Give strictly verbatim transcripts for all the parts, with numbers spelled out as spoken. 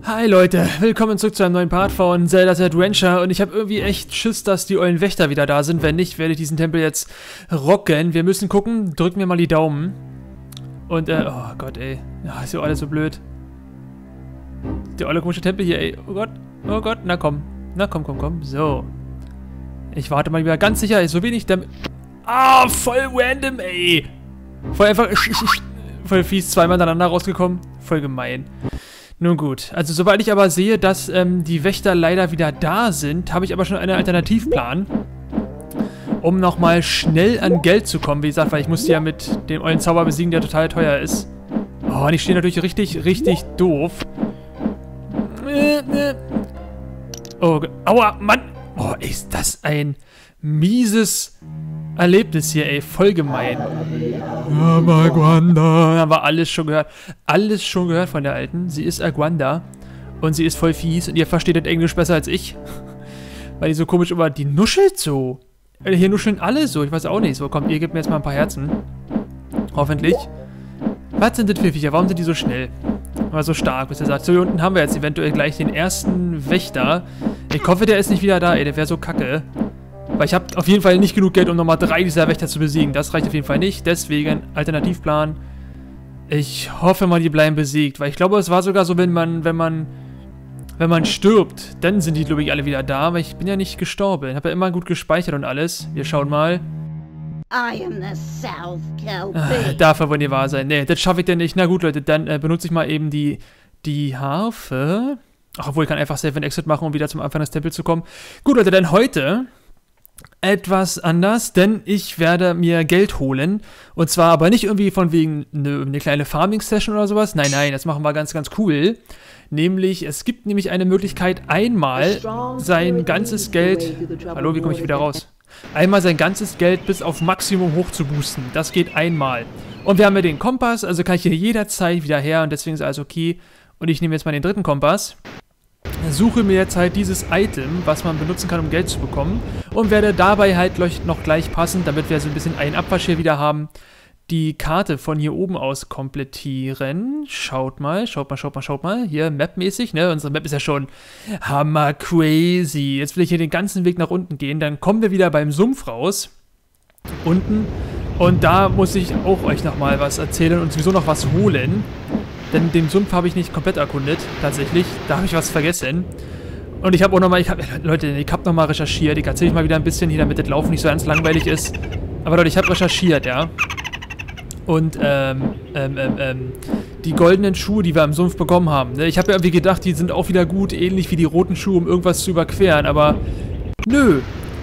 Hi Leute, willkommen zurück zu einem neuen Part von Zelda's Adventure und ich habe irgendwie echt Schiss, dass die ollen Wächter wieder da sind. Wenn nicht, werde ich diesen Tempel jetzt rocken. Wir müssen gucken, drücken wir mal die Daumen. Und äh, oh Gott ey, ja, ist ja alles so blöd. Der olle komische Tempel hier ey, oh Gott, oh Gott, na komm, na komm, komm, komm, so. Ich warte mal wieder, ganz sicher, so wenig damit... Ah, voll random ey. Voll einfach, voll fies, zweimal hintereinander rausgekommen, voll gemein. Nun gut, also sobald ich aber sehe, dass ähm, die Wächter leider wieder da sind, habe ich aber schon einen Alternativplan, um nochmal schnell an Geld zu kommen. Wie gesagt, weil ich musste ja mit dem ollen Zauber besiegen, der total teuer ist. Oh, und ich stehe natürlich richtig, richtig doof. Oh, aua, Mann. Oh, ist das ein mieses Erlebnis hier, ey. Voll gemein. Aber Agwanda. Haben wir alles schon gehört. Alles schon gehört von der Alten. Sie ist Agwanda. Und sie ist voll fies. Und ihr versteht das Englisch besser als ich. Weil die so komisch immer... Die nuschelt so. Hier nuscheln alle so. Ich weiß auch nicht. So, kommt, ihr gebt mir jetzt mal ein paar Herzen. Hoffentlich. Was sind das für Viecher? Warum sind die so schnell? Oder so stark, bis er sagt. So, hier unten haben wir jetzt eventuell gleich den ersten Wächter. Ich hoffe, der ist nicht wieder da, ey. Der wäre so kacke. Weil ich habe auf jeden Fall nicht genug Geld, um nochmal drei dieser Wächter zu besiegen. Das reicht auf jeden Fall nicht. Deswegen Alternativplan. Ich hoffe mal, die bleiben besiegt. Weil ich glaube, es war sogar so, wenn man, wenn man, wenn man stirbt, dann sind die, glaube ich, alle wieder da. Aber ich bin ja nicht gestorben. Ich habe ja immer gut gespeichert und alles. Wir schauen mal. I am the South Ah, darf aber nicht wahr sein. Nee, das schaffe ich denn nicht. Na gut, Leute, dann äh, benutze ich mal eben die, die Harfe. Ach, obwohl ich kann einfach Save and Exit machen, um wieder zum Anfang des Tempels zu kommen. Gut, Leute, dann heute... etwas anders, denn ich werde mir Geld holen. Und zwar aber nicht irgendwie von wegen eine, eine kleine Farming-Session oder sowas. Nein, nein, das machen wir ganz, ganz cool. Nämlich, es gibt nämlich eine Möglichkeit, einmal sein ganzes Geld... Hallo, wie komme ich wieder raus? Einmal sein ganzes Geld bis auf Maximum hoch zu boosten. Das geht einmal. Und wir haben ja den Kompass, also kann ich hier jederzeit wieder her und deswegen ist alles okay. Und ich nehme jetzt mal den dritten Kompass. Suche mir jetzt halt dieses Item, was man benutzen kann, um Geld zu bekommen. Und werde dabei halt noch gleich passend, damit wir so ein bisschen einen Abwasch hier wieder haben, die Karte von hier oben aus komplettieren. Schaut mal, schaut mal, schaut mal, schaut mal. Hier, Map-mäßig, ne? Unsere Map ist ja schon hammer crazy. Jetzt will ich hier den ganzen Weg nach unten gehen. Dann kommen wir wieder beim Sumpf raus. Unten. Und da muss ich auch euch nochmal was erzählen und sowieso noch was holen. Denn den Sumpf habe ich nicht komplett erkundet, tatsächlich. Da habe ich was vergessen. Und ich habe auch nochmal, ich habe, Leute, ich habe nochmal recherchiert. Ich erzähle euch mal wieder ein bisschen hier, damit das Laufen nicht so ganz langweilig ist. Aber Leute, ich habe recherchiert, ja. Und, ähm, ähm, ähm, ähm, die goldenen Schuhe, die wir im Sumpf bekommen haben, ne? Ich habe ja irgendwie gedacht, die sind auch wieder gut, ähnlich wie die roten Schuhe, um irgendwas zu überqueren. Aber, nö.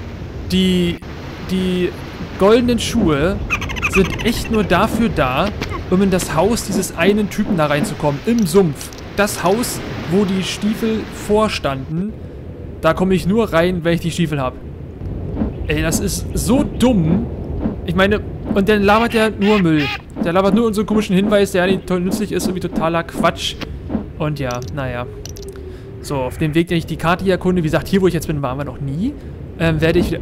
Die, die goldenen Schuhe sind echt nur dafür da, um in das Haus dieses einen Typen da reinzukommen, im Sumpf. Das Haus, wo die Stiefel vorstanden, da komme ich nur rein, wenn ich die Stiefel habe. Ey, das ist so dumm. Ich meine, und dann labert der nur Müll. Der labert nur unseren komischen Hinweis, der ja nicht toll nützlich ist, irgendwie totaler Quatsch. Und ja, naja. So, auf dem Weg, den ich die Karte hier erkunde, wie gesagt, hier, wo ich jetzt bin, waren wir noch nie, ähm, werde ich wieder...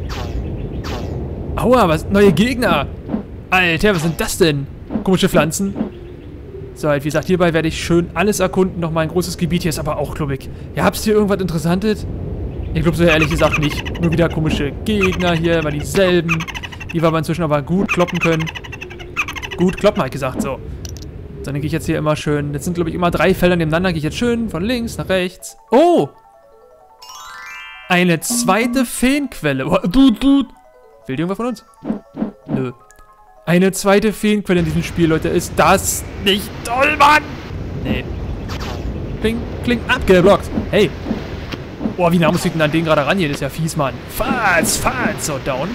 Aua, was? Neue Gegner! Alter, was sind das denn? Komische Pflanzen. So, halt, wie gesagt, hierbei werde ich schön alles erkunden. Nochmal ein großes Gebiet. Hier ist aber auch, glaube ich. Ja, habt ihr irgendwas Interessantes? Ich glaube so ehrlich gesagt nicht. Nur wieder komische Gegner hier, immer dieselben. Die wir aber inzwischen aber gut kloppen können. Gut kloppen, habe ich gesagt, so. So, dann gehe ich jetzt hier immer schön. Jetzt sind, glaube ich, immer drei Felder nebeneinander. Gehe ich jetzt schön von links nach rechts. Oh! Eine zweite Feenquelle. Oh, du, du. Will die irgendwas von uns? Nö. Eine zweite Feenquelle in diesem Spiel, Leute. Ist das nicht toll, Mann? Nee. Kling, kling, abgeblockt. Hey. Boah, wie nah muss ich denn an den gerade ran hier? Das ist ja fies, Mann. Falls, falls. So, down.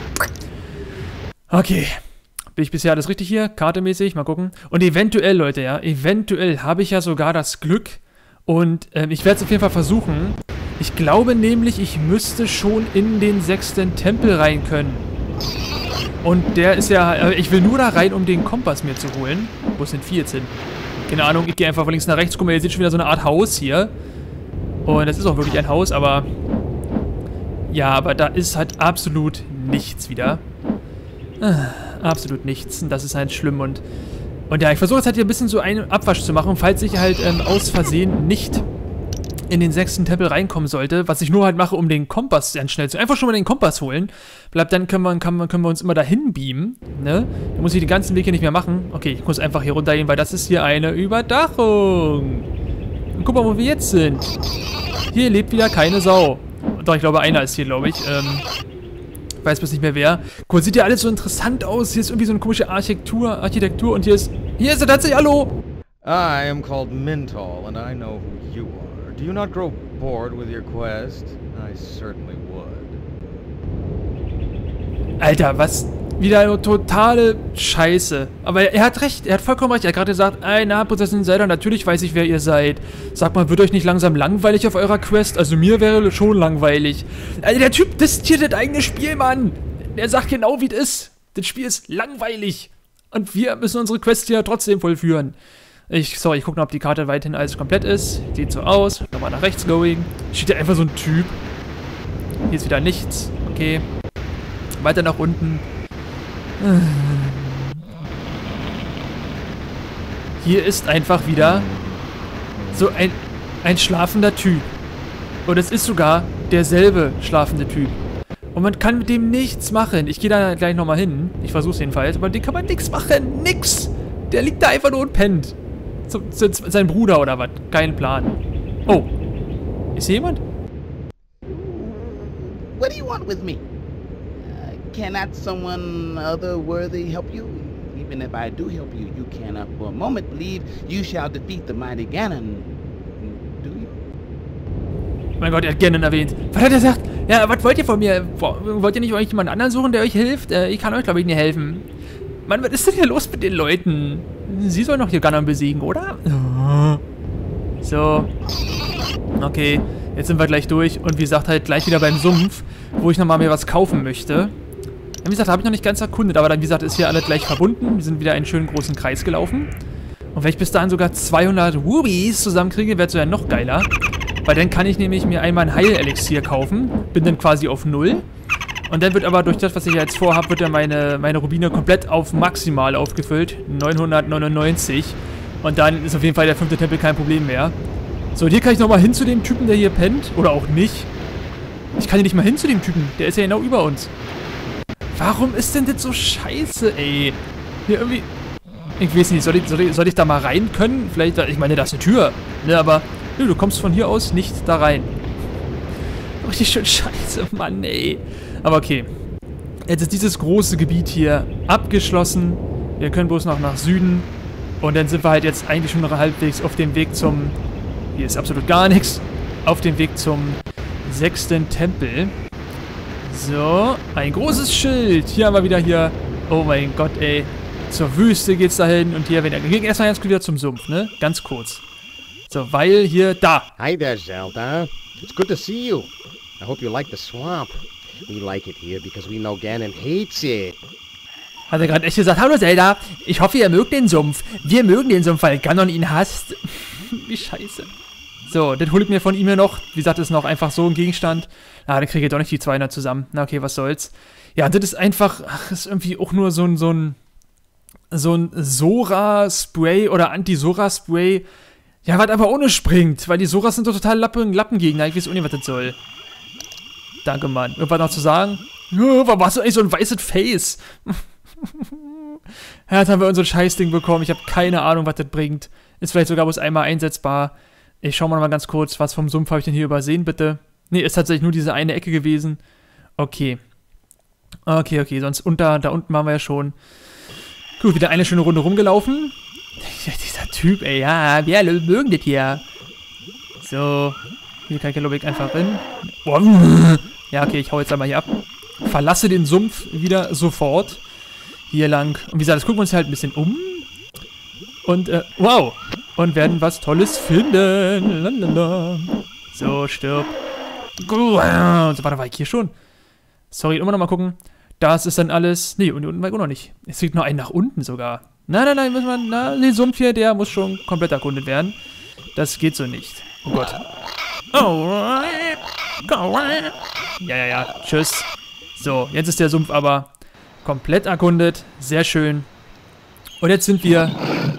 Okay. Bin ich bisher alles richtig hier? Kartemäßig. Mal gucken. Und eventuell, Leute, ja. Eventuell habe ich ja sogar das Glück. Und ähm, ich werde es auf jeden Fall versuchen. Ich glaube nämlich, ich müsste schon in den sechsten Tempel rein können. Und der ist ja... Ich will nur da rein, um den Kompass mir zu holen. Wo sind vier jetzt hin? Keine Ahnung, ich gehe einfach von links nach rechts. Guck mal, ihr seht schon wieder so eine Art Haus hier. Und das ist auch wirklich ein Haus, aber... Ja, aber da ist halt absolut nichts wieder. Ah, absolut nichts. Und das ist halt schlimm. Und Und ja, ich versuche jetzt halt hier ein bisschen so einen Abwasch zu machen, falls ich halt ähm, aus Versehen nicht in den sechsten Tempel reinkommen sollte, was ich nur halt mache, um den Kompass ganz schnell zu... Einfach schon mal den Kompass holen. Bleibt, dann können wir, können wir, können wir uns immer dahin beamen, ne? Dann muss ich den ganzen Weg hier nicht mehr machen. Okay, ich muss einfach hier runtergehen, weil das ist hier eine Überdachung. Und guck mal, wo wir jetzt sind. Hier lebt wieder keine Sau. Doch, ich glaube, einer ist hier, glaube ich. Ähm, ich weiß bloß nicht mehr wer. Guck, sieht ja alles so interessant aus. Hier ist irgendwie so eine komische Architektur, Architektur und hier ist... Hier ist er tatsächlich, hallo! I am called Mintal, and I know who you are. Do you not grow bored with your quest? I certainly would. Alter, was? Wieder eine totale Scheiße. Aber er hat recht, er hat vollkommen recht. Er hat gerade gesagt, ey, na, Prinzessin Zelda, natürlich weiß ich, wer ihr seid. Sag mal, wird euch nicht langsam langweilig auf eurer Quest? Also mir wäre schon langweilig. Alter, der Typ disst hier das eigene Spiel, Mann. Der sagt genau, wie es ist. Das Spiel ist langweilig. Und wir müssen unsere Quest hier trotzdem vollführen. Ich, sorry, ich gucke noch, ob die Karte weiterhin alles komplett ist. Sieht so aus. Nochmal nach rechts going. Steht ja einfach so ein Typ. Hier ist wieder nichts. Okay. Weiter nach unten. Hier ist einfach wieder so ein, ein schlafender Typ. Und es ist sogar derselbe schlafende Typ. Und man kann mit dem nichts machen. Ich gehe da gleich nochmal hin. Ich versuche es jedenfalls. Aber mit dem kann man nichts machen. Nix. Der liegt da einfach nur und pennt. So, so, sein Bruder oder was? Kein Plan. Oh. Ist hier jemand? What do you want with me? Uh, cannot someone otherworthy help you? Even if I do help you, you cannot for a moment believe you shall defeat the mighty Ganon. Do you? Mein Gott, er hat Ganon erwähnt. Was hat er gesagt? Ja, was wollt ihr von mir? Wollt ihr nicht euch jemand anderen suchen, der euch hilft? Äh, ich kann euch, glaube ich, nicht helfen. Mann, was ist denn hier los mit den Leuten? Sie sollen doch hier Ganon besiegen, oder? So. Okay, jetzt sind wir gleich durch. Und wie gesagt, halt gleich wieder beim Sumpf, wo ich nochmal mir was kaufen möchte. Wie gesagt, habe ich noch nicht ganz erkundet, aber dann, wie gesagt, ist hier alles gleich verbunden. Wir sind wieder einen schönen großen Kreis gelaufen. Und wenn ich bis dahin sogar zweihundert Rubies zusammenkriege, wäre es ja noch geiler. Weil dann kann ich nämlich mir einmal ein Heilelixier kaufen. Bin dann quasi auf null. Und dann wird aber durch das, was ich jetzt vorhabe, wird dann meine, meine Rubine komplett auf maximal aufgefüllt. neunhundertneunundneunzig. Und dann ist auf jeden Fall der fünfte Tempel kein Problem mehr. So, hier kann ich nochmal hin zu dem Typen, der hier pennt. Oder auch nicht. Ich kann hier nicht mal hin zu dem Typen. Der ist ja genau über uns. Warum ist denn das so scheiße, ey? Hier irgendwie... Ich weiß nicht, soll ich, soll ich, soll ich da mal rein können? Vielleicht, ich meine, da ist eine Tür. Ne, aber... Nö, du kommst von hier aus nicht da rein. Richtig schön scheiße, Mann, ey. Aber okay. Jetzt ist dieses große Gebiet hier abgeschlossen. Wir können bloß noch nach Süden. Und dann sind wir halt jetzt eigentlich schon noch halbwegs auf dem Weg zum... Hier ist absolut gar nichts. Auf dem Weg zum sechsten Tempel. So, ein großes Schild. Hier haben wir wieder hier... Oh mein Gott, ey. Zur Wüste geht's dahin. Und hier, wenn wir gehen erstmal ganz kurz wieder zum Sumpf, ne? Ganz kurz. So, weil hier... Da! Hi there, Zelda. It's good to see you. I hope you like the swamp. We like it here because we know Ganon hates it. Hat er gerade echt gesagt, hallo Zelda, ich hoffe, ihr mögt den Sumpf. Wir mögen den Sumpf, weil Ganon ihn hasst. Wie scheiße. So, das hole ich mir von ihm hier noch. Wie gesagt, das ist noch einfach so ein Gegenstand. Ah, dann kriege ich doch nicht die zweihundert zusammen. Na okay, was soll's. Ja, das ist einfach, ach, ist irgendwie auch nur so ein, so ein, so ein Sora-Spray oder Anti-Sora-Spray. Ja, was aber ohne springt, weil die Soras sind doch total Lappen, Lappengegner. Ich weiß auch nicht, was das soll. Danke, Mann. Irgendwas noch zu sagen? Ja, warum hast du eigentlich so ein weißes Face? Ja, jetzt haben wir unser Scheißding bekommen. Ich habe keine Ahnung, was das bringt. Ist vielleicht sogar bloß einmal einsetzbar. Ich schau mal noch mal ganz kurz, was vom Sumpf habe ich denn hier übersehen, bitte? Ne, ist tatsächlich nur diese eine Ecke gewesen. Okay. Okay, okay, sonst unter, da unten waren wir ja schon. Gut, wieder eine schöne Runde rumgelaufen. Ja, dieser Typ, ey, ja, wir alle mögen das hier. So. Hier kann ich, glaube ich, einfach rein. Boah. Ja, okay, ich hau jetzt einmal hier ab. Verlasse den Sumpf wieder sofort. Hier lang. Und wie gesagt, das gucken wir uns halt ein bisschen um. Und, äh, wow. Und werden was Tolles finden. Lalala. So, stirb. So, warte, war ich hier schon? Sorry, immer noch mal gucken. Das ist dann alles. Nee, und unten war ich auch noch nicht. Es liegt noch einen nach unten sogar. Nein, nein, nein, muss man. Na, der Sumpf hier, der muss schon komplett erkundet werden. Das geht so nicht. Oh Gott. Oh. Ja, ja, ja. Tschüss. So, jetzt ist der Sumpf aber komplett erkundet. Sehr schön. Und jetzt sind wir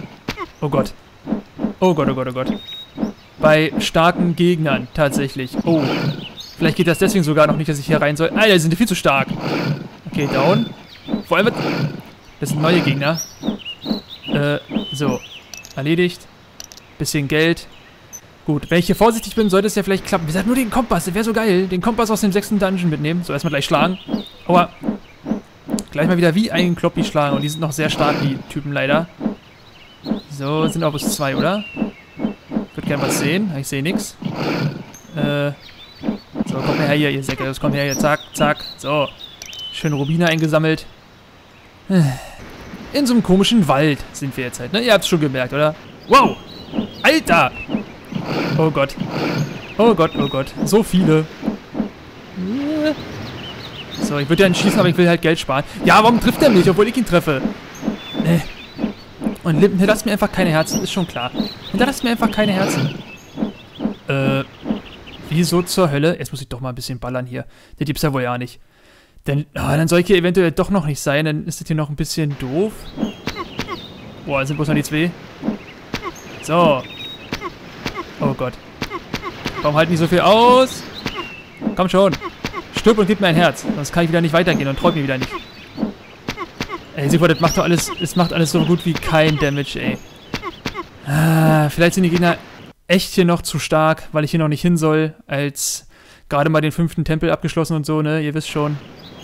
Oh Gott. Oh Gott, oh Gott, oh Gott. Bei starken Gegnern, tatsächlich. Oh. Vielleicht geht das deswegen sogar noch nicht, dass ich hier rein soll. Alter, die sind viel zu stark. Okay, down. Vor allem, das sind neue Gegner. Äh, so. Erledigt. Bisschen Geld. Gut, wenn ich hier vorsichtig bin, sollte es ja vielleicht klappen. Wie gesagt, nur den Kompass, der wäre so geil. Den Kompass aus dem sechsten Dungeon mitnehmen. So, erstmal gleich schlagen. Aua. Gleich mal wieder wie ein Kloppi schlagen. Und die sind noch sehr stark, die Typen leider. So, sind auch bis zwei, oder? Ich würde gerne was sehen. Ich sehe nichts. Äh. So, kommt mal her hier, ihr Säcke. Das kommt her hier. Zack, zack. So. Schön Rubine eingesammelt. In so einem komischen Wald sind wir jetzt halt, ne? Ihr habt es schon gemerkt, oder? Wow! Alter! Oh Gott. Oh Gott, oh Gott. So viele. So, ich würde ja ihn schießen, aber ich will halt Geld sparen. Ja, warum trifft er mich, obwohl ich ihn treffe? Nee. Und hinterlasst mir einfach keine Herzen, ist schon klar. Hinterlasst mir einfach keine Herzen. Äh, wieso zur Hölle? Jetzt muss ich doch mal ein bisschen ballern hier. Der gibt's ja wohl ja nicht. Denn, oh, dann soll ich hier eventuell doch noch nicht sein, dann ist das hier noch ein bisschen doof. Boah, das sind bloß noch die zwei. So. Oh Gott. Warum halten die so viel aus? Komm schon. Stirb und gib mir ein Herz. Sonst kann ich wieder nicht weitergehen und träumt mir wieder nicht. Ey, Sigurd, das macht doch alles, es macht alles so gut wie kein Damage, ey. Ah, vielleicht sind die Gegner echt hier noch zu stark, weil ich hier noch nicht hin soll, als gerade mal den fünften Tempel abgeschlossen und so, ne? Ihr wisst schon.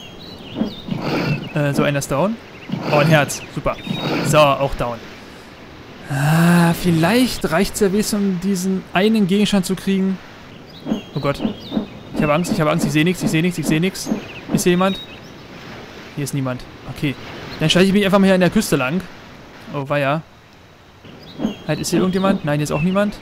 Äh, so, einer ist down. Oh, ein Herz. Super. So, auch down. Ah, vielleicht reicht es ja wenigstens, um diesen einen Gegenstand zu kriegen. Oh Gott. Ich habe Angst, ich habe Angst, ich sehe nichts, ich sehe nichts, ich sehe nichts. Ist hier jemand? Hier ist niemand. Okay. Dann schleiche ich mich einfach mal hier an der Küste lang. Oh, weia. Halt, ist hier irgendjemand? Nein, hier ist auch niemand.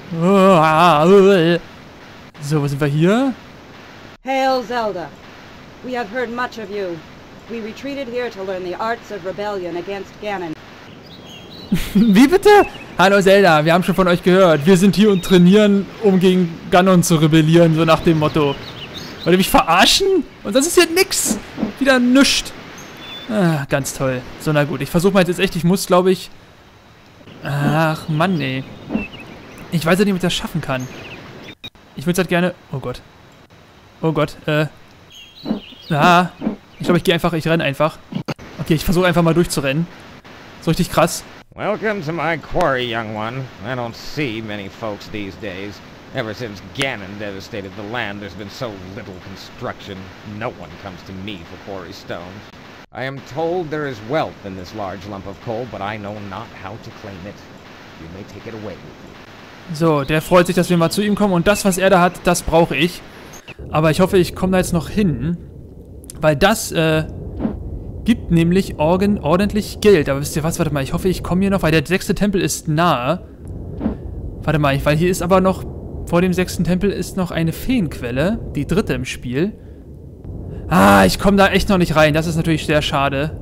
So, wo sind wir hier? Hail, Zelda. We have heard much of you. We retreated here to learn the arts of rebellion against Ganon. Wie bitte? Hallo Zelda, wir haben schon von euch gehört. Wir sind hier und trainieren, um gegen Ganon zu rebellieren, so nach dem Motto. Wollt ihr mich verarschen? Und das ist hier nix. Wieder nüscht. Ah, ganz toll. So, na gut. Ich versuche mal jetzt echt, ich muss, glaube ich... Ach, Mann, ey. Ich weiß ja nicht, ob ich das schaffen kann. Ich würde es halt gerne... Oh Gott. Oh Gott, äh... Ah. Ich glaube, ich gehe einfach, ich renne einfach. Okay, ich versuche einfach mal durchzurennen. So richtig krass. Welcome to my quarry, young one. I don't see many folks these days. Ever since Ganon devastated the land, there's been so little construction. No one comes to me for quarry stones. I am told there is wealth in this large lump of coal, but I know not how to claim it. You may take it away with you. So, der freut sich, dass wir mal zu ihm kommen. Und das, was er da hat, das brauche ich. Aber ich hoffe, ich komme da jetzt noch hin. Weil das, äh... gibt nämlich Organ ordentlich Geld. Aber wisst ihr was? Warte mal, ich hoffe, ich komme hier noch, weil der sechste Tempel ist nahe. Warte mal, weil hier ist aber noch, vor dem sechsten Tempel ist noch eine Feenquelle. Die dritte im Spiel. Ah, ich komme da echt noch nicht rein. Das ist natürlich sehr schade.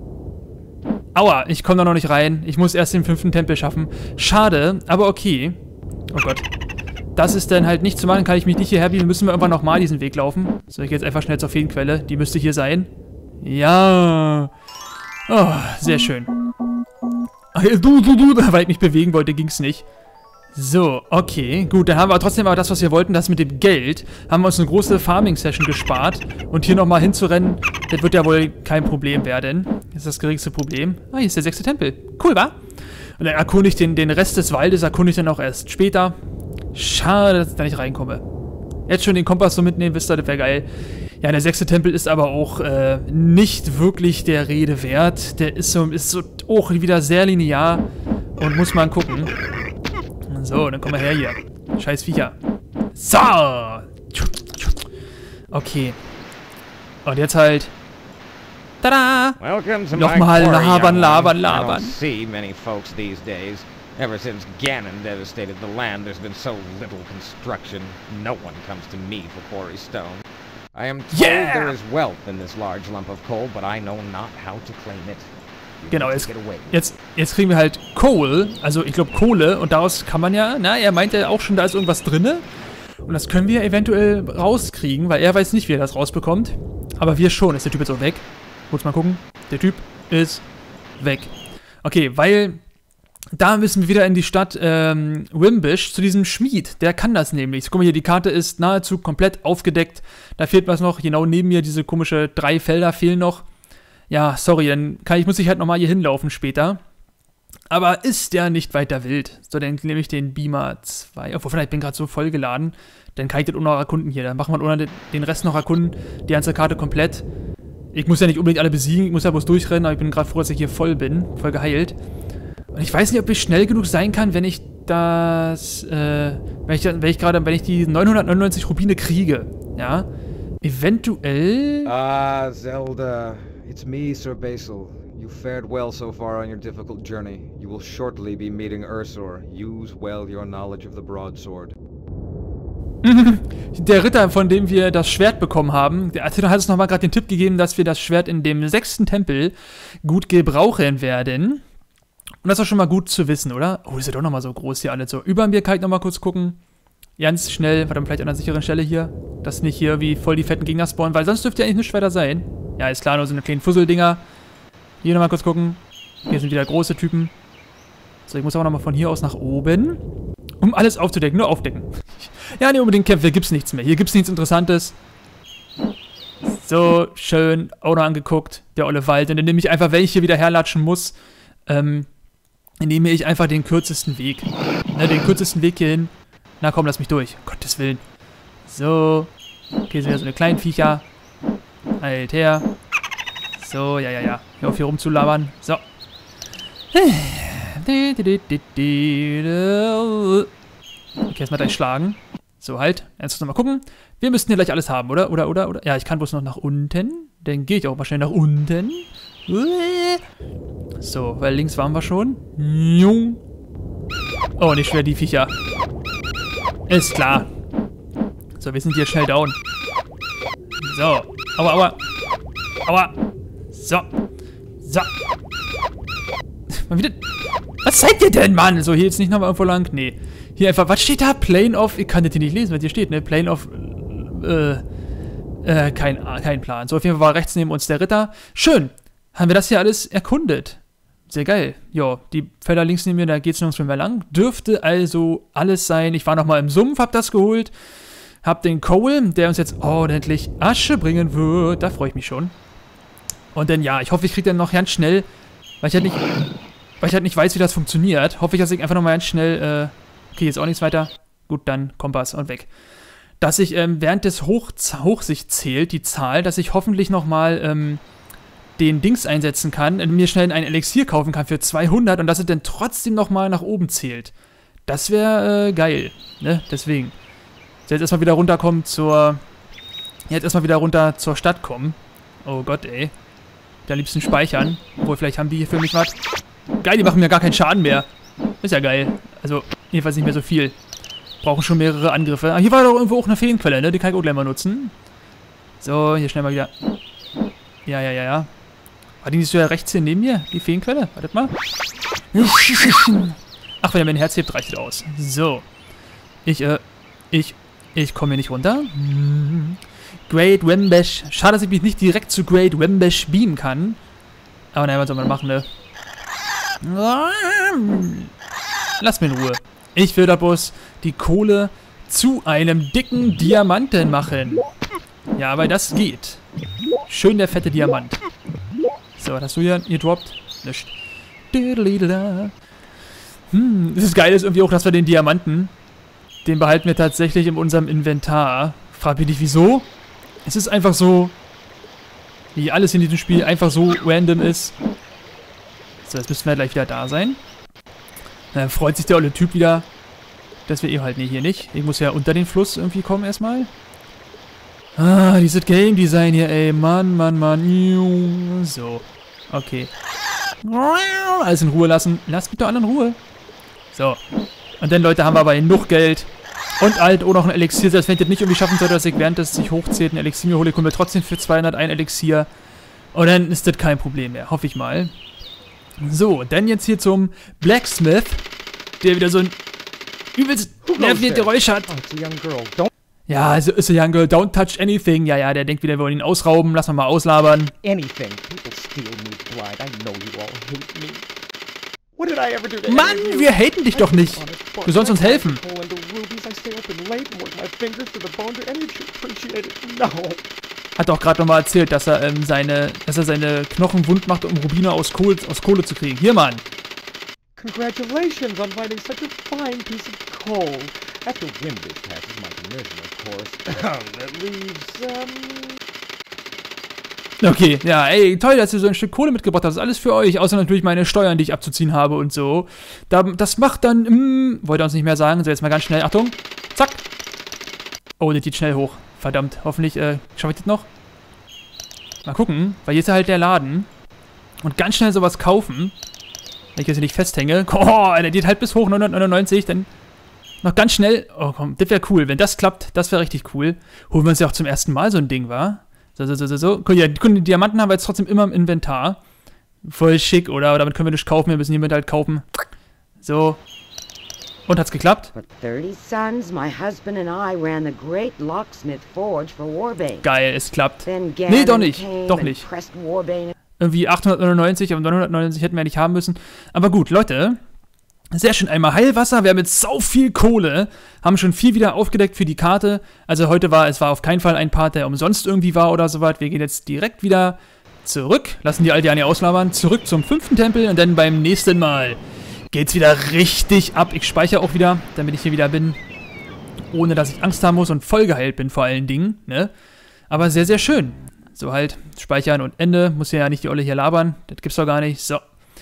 Aua, ich komme da noch nicht rein. Ich muss erst den fünften Tempel schaffen. Schade, aber okay. Oh Gott. Das ist dann halt nicht zu machen. Kann ich mich nicht hierher biegen. Müssen wir irgendwann nochmal diesen Weg laufen. So, ich gehe jetzt einfach schnell zur Feenquelle. Die müsste hier sein. Ja. Oh, sehr schön. Ach, du, du, du. Weil ich mich bewegen wollte, ging es nicht. So, okay. Gut, dann haben wir trotzdem aber das, was wir wollten, das mit dem Geld. Haben wir uns eine große Farming-Session gespart. Und hier nochmal hinzurennen, das wird ja wohl kein Problem werden. Das ist das geringste Problem. Ah, hier ist der sechste Tempel. Cool, wa? Und dann erkunde ich den, den Rest des Waldes, erkunde ich dann auch erst später. Schade, dass ich da nicht reinkomme. Jetzt schon den Kompass so mitnehmen, wisst ihr, das wäre geil. Ja, der sechste Tempel ist aber auch äh, nicht wirklich der Rede wert. Der ist so, ist so auch wieder sehr linear und muss man gucken. So, dann kommen wir her hier. Scheiß Viecher. So! Okay. Und jetzt halt... Tada! Nochmal labern, labern, labern. See many folks these days. Ever since Ganon devastated the land, there's been so little construction. No one comes to me for quarry stone. I am told yeah! there is wealth in this large lump of coal, but I know not how to claim it. You genau, jetzt, jetzt, jetzt kriegen wir halt Coal, also ich glaube Kohle, und daraus kann man ja, na, er meint ja auch schon, da ist irgendwas drinne. Und das können wir eventuell rauskriegen, weil er weiß nicht, wie er das rausbekommt. Aber wir schon. Ist der Typ jetzt auch weg? Kurz mal gucken. Der Typ ist weg. Okay, weil da müssen wir wieder in die Stadt ähm, Wimbish zu diesem Schmied. Der kann das nämlich. Guck mal hier, die Karte ist nahezu komplett aufgedeckt. Da fehlt was noch. Genau neben mir diese komische drei Felder fehlen noch. Ja, sorry, dann kann ich, muss ich halt nochmal hier hinlaufen später. Aber ist ja nicht weiter wild. So, dann nehme ich den Beamer zwei. Obwohl, vielleicht bin ich gerade so vollgeladen. Dann kann ich das auch noch erkunden hier. Dann machen wir ohne den Rest noch erkunden. Die ganze Karte komplett. Ich muss ja nicht unbedingt alle besiegen. Ich muss ja bloß durchrennen. Aber ich bin gerade froh, dass ich hier voll bin. Voll geheilt. Und ich weiß nicht, ob ich schnell genug sein kann, wenn ich das, äh, wenn ich, wenn ich gerade, wenn ich die neunhundertneunundneunzig Rubine kriege. Ja. Eventuell. Ah, Zelda. It's me, Sir Basil. You fared well so far on your difficult journey. You will shortly be meeting Ursor. Use well your knowledge of the broadsword. Der Ritter, von dem wir das Schwert bekommen haben, der hat uns nochmal gerade den Tipp gegeben, dass wir das Schwert in dem sechsten Tempel gut gebrauchen werden. Und das ist auch schon mal gut zu wissen, oder? Oh, das ist ja doch nochmal so groß hier alles so. Über mir kann ich nochmal kurz gucken. Ganz schnell, warte mal, vielleicht an einer sicheren Stelle hier. Dass nicht hier wie voll die fetten Gegner spawnen, weil sonst dürfte ja eigentlich nichts weiter sein. Ja, ist klar, nur so eine kleinen Fusseldinger. Hier nochmal kurz gucken. Hier sind wieder große Typen. So, ich muss aber nochmal von hier aus nach oben. Um alles aufzudecken, nur aufdecken. Ja, nicht unbedingt kämpfen, hier gibt's nichts mehr. Hier gibt's nichts Interessantes. So, schön, auch noch angeguckt. Der olle Wald. Und dann nehme ich einfach, wenn ich hier wieder herlatschen muss, ähm, nehme ich einfach den kürzesten Weg. Ne, den kürzesten Weg hier hin. Na komm, lass mich durch. Um Gottes Willen. So. Okay, sind ja so eine kleinen Viecher. Halt her. So, ja, ja, ja. Hör auf hier rumzulabern. So. Okay, erstmal gleich schlagen. So, halt. Ernsthaft nochmal gucken. Wir müssten hier gleich alles haben, oder? Oder, oder, oder? Ja, ich kann bloß noch nach unten. Dann gehe ich auch mal schnell nach unten. So, weil links waren wir schon. Oh, nicht schwer, die Viecher. Ist klar. So, wir sind hier schnell down. So. Aua, aua. Aua. So. So. Mal wieder. Was seid ihr denn, Mann? So, hier jetzt nicht nochmal irgendwo lang. Nee. Hier einfach, was steht da? Plane of. Ich kann das hier nicht lesen, was hier steht, ne? Plane of. Äh. Äh, kein, kein Plan. So, auf jeden Fall war rechts neben uns der Ritter. Schön. Haben wir das hier alles erkundet. Sehr geil. Jo, die Felder links neben mir, da geht's nirgends mehr lang. Dürfte also alles sein. Ich war nochmal im Sumpf, hab das geholt. Hab den Cole, der uns jetzt ordentlich Asche bringen wird. Da freue ich mich schon. Und dann, ja, ich hoffe, ich kriege dann noch ganz schnell, weil ich halt nicht, weil ich halt nicht weiß, wie das funktioniert, hoffe ich, dass ich einfach nochmal ganz schnell, äh, okay, jetzt auch nichts weiter. Gut, dann Kompass und weg. Dass ich ähm, während des Hoch Hochsicht zählt, die Zahl, dass ich hoffentlich nochmal, ähm, den Dings einsetzen kann, und mir schnell ein Elixier kaufen kann für zweihundert und dass es dann trotzdem nochmal nach oben zählt. Das wäre äh, geil, ne? Deswegen. Jetzt erstmal wieder runterkommen zur... Jetzt erstmal wieder runter zur Stadt kommen. Oh Gott, ey. Am liebsten speichern. Obwohl, vielleicht haben die hier für mich was. Geil, die machen mir gar keinen Schaden mehr. Ist ja geil. Also, jedenfalls nicht mehr so viel. Brauchen schon mehrere Angriffe. Ah, hier war doch irgendwo auch eine Feenquelle, ne? Die kann ich auch gleich mal nutzen. So, hier schnell mal wieder... Ja, ja, ja, ja. War die nicht so ja rechts hier neben mir? Die Feenquelle? Wartet mal. Ach, wenn er mir ein Herz hebt, reicht das aus. So. Ich, äh, ich, ich komme hier nicht runter. Great Wimbish. Schade, dass ich mich nicht direkt zu Great Wimbish beamen kann. Aber naja, was soll man machen, ne? Lass mir in Ruhe. Ich will da bloß die Kohle zu einem dicken Diamanten machen. Ja, weil das geht. Schön der fette Diamant. So, was hast du hier gedroppt? Nischt. Hm, das Geile ist irgendwie auch, dass wir den Diamanten, den behalten wir tatsächlich in unserem Inventar. Frag mich nicht, wieso. Es ist einfach so, wie alles in diesem Spiel einfach so random ist. So, jetzt müssen wir gleich wieder da sein. Dann freut sich der olle Typ wieder, dass wir eben halt nee, hier nicht. Ich muss ja unter den Fluss irgendwie kommen erstmal. Ah, dieses Game Design hier, ey. Mann, Mann, Mann. So. Okay. Alles in Ruhe lassen. Lass mich doch alle in Ruhe. So. Und dann, Leute, haben wir aber genug Geld. Und halt auch noch ein Elixier. Selbst wenn ich das nicht irgendwie schaffen sollte, dass ich während das sich hochzählt ein Elixier mir hole, kommen wir trotzdem für zweihunderteins Elixier. Und dann ist das kein Problem mehr. Hoffe ich mal. So, dann jetzt hier zum Blacksmith. Der wieder so ein übelst nerviges Geräusch hat. Ja, also ist a young girl, don't touch anything. Ja, ja, der denkt wieder, wir wollen ihn ausrauben. Lass mal mal auslabern. Anything. People steal me blind. I know you all hate me. What did I ever do to Mann, any of you? wir haten dich doch nicht. Du sollst uns helfen. Hat auch gerade nochmal erzählt, dass er, ähm, seine, dass er seine Knochen wund macht, um Rubine aus Kohle, aus Kohle zu kriegen. Hier, Mann. Congratulations on finding such a fine piece of coal. After Wimbish passes my commission, of course. That leaves, um... Okay, ja, ey, toll, dass ihr so ein Stück Kohle mitgebracht habt. Das ist alles für euch, außer natürlich meine Steuern, die ich abzuziehen habe und so. Da, das macht dann, mm, wollte er uns nicht mehr sagen. So, jetzt mal ganz schnell, Achtung, zack. Oh, das geht schnell hoch. Verdammt, hoffentlich, äh, schaffe ich das noch? Mal gucken, weil hier ist ja halt der Laden. Und ganz schnell sowas kaufen. Wenn ich jetzt hier nicht festhänge. Oh, der geht halt bis hoch, neunhundertneunundneunzig, dann noch ganz schnell. Oh, komm, das wäre cool. Wenn das klappt, das wäre richtig cool. Holen wir uns ja auch zum ersten Mal so ein Ding, wa? So, so, so, so, so. Guck, ja, die Diamanten haben wir jetzt trotzdem immer im Inventar. Voll schick, oder? Damit können wir nicht kaufen, wir müssen hiermit halt kaufen. So. Und hat's geklappt? For thirty suns, my husband and I ran the great locksmith forge for Warbane. Geil, es klappt. Then Nee, doch nicht. came Doch and nicht. pressed Warbane. Irgendwie achthundertneunundneunzig, aber neunhundertneunundneunzig hätten wir nicht haben müssen. Aber gut, Leute. Sehr schön, einmal Heilwasser, wir haben jetzt sau viel Kohle, haben schon viel wieder aufgedeckt für die Karte. Also heute war, es war auf keinen Fall ein Part, der umsonst irgendwie war oder so was. Wir gehen jetzt direkt wieder zurück, lassen die Aldeanier auslabern, zurück zum fünften Tempel und dann beim nächsten Mal geht's wieder richtig ab. Ich speichere auch wieder, damit ich hier wieder bin, ohne dass ich Angst haben muss und voll geheilt bin vor allen Dingen, ne? Aber sehr, sehr schön. So halt, speichern und Ende, muss ja nicht die Olle hier labern, das gibt's doch gar nicht, so.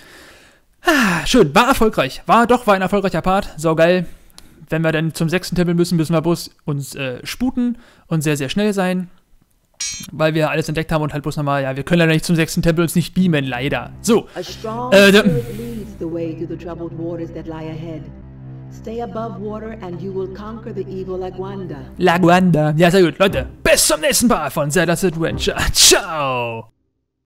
Ah, schön, war erfolgreich. War doch, war ein erfolgreicher Part. So geil. Wenn wir dann zum sechsten Tempel müssen, müssen wir bloß uns äh, sputen und sehr, sehr schnell sein. Weil wir alles entdeckt haben und halt bloß nochmal, ja, wir können leider nicht zum sechsten Tempel uns nicht beamen, leider. So. A strong Äh, da- spirit leads the way to the troubled waters that lie ahead. Stay above water and you will conquer the evil Laguanda. Laguanda. Ja, sehr gut. Leute, bis zum nächsten Part von Zelda's Adventure. Ciao.